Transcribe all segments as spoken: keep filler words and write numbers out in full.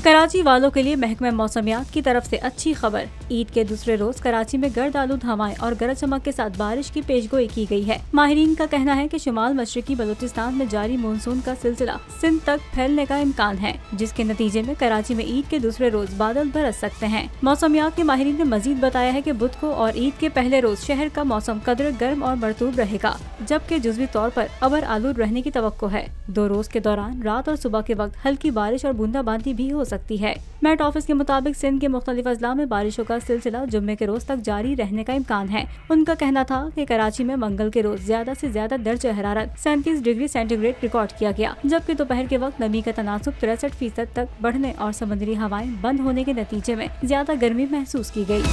कराची वालों के लिए महकमा मौसमियात की तरफ से अच्छी खबर। ईद के दूसरे रोज कराची में गर्द आलूद हवाएं और गरज चमक के साथ बारिश की पेशगोई की गई है। माहिरीन का कहना है कि शुमाल मशरकी बलूचिस्तान में जारी मानसून का सिलसिला सिंध तक फैलने का इम्कान है, जिसके नतीजे में कराची में ईद के दूसरे रोज बादल बरस सकते हैं। मौसमियात के माहिरीन ने मजीद बताया है कि बुध को और ईद के पहले रोज शहर का मौसम कदर गर्म और मरतूब रहेगा, जबकि जुज़वी तौर पर अबर आलूद रहने की तवक्को है। दो रोज के दौरान रात और सुबह के वक्त हल्की बारिश और बूंदाबांदी भी हो सकती है। मेट ऑफिस के मुताबिक सिंध के मुख्तलिफ अजला में बारिशों का सिलसिला जुम्मे के रोज तक जारी रहने का इम्कान है। उनका कहना था कि कराची में मंगल के रोज ज्यादा से ज्यादा दर्जा हरारत सैंतीस डिग्री सेंटीग्रेड रिकॉर्ड किया गया, जबकि दोपहर के वक्त नमी का तनासुब तिरसठ फीसद तक बढ़ने और समुद्री हवाएं बंद होने के नतीजे में ज्यादा गर्मी महसूस की गयी।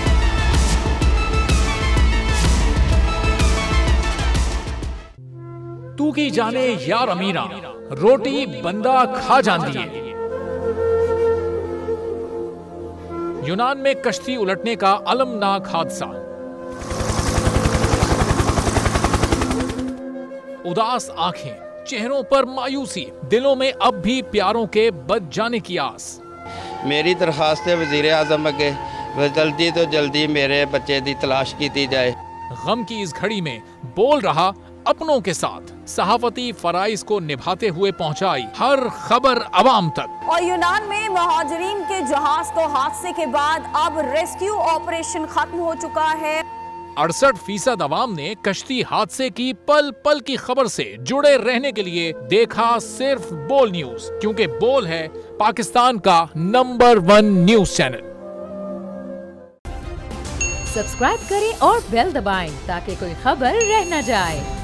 तू की जाने यार अमीरा, रोटी बंदा खा जाती है। यूनान में कश्ती उलटने का अलमनाक हादसा। उदास आंखें, चेहरों पर मायूसी, दिलों में अब भी प्यारों के बच जाने की आस। मेरी दरखास्त है वजीर आजम अगे जल्दी तो जल्दी मेरे बच्चे की तलाश की जाए। गम की इस घड़ी में बोल रहा अपनों के साथ सहाफती फराइज को निभाते हुए पहुंचाई हर खबर अवाम तक। और यूनान में महाजरीन के जहाज को हादसे के बाद अब रेस्क्यू ऑपरेशन खत्म हो चुका है। अड़सठ फीसद अवाम ने कश्ती हादसे की पल पल की खबर से जुड़े रहने के लिए देखा सिर्फ बोल न्यूज, क्योंकि बोल है पाकिस्तान का number one news channel. Subscribe करें और बेल दबाएं ताकि कोई खबर रह न जाए।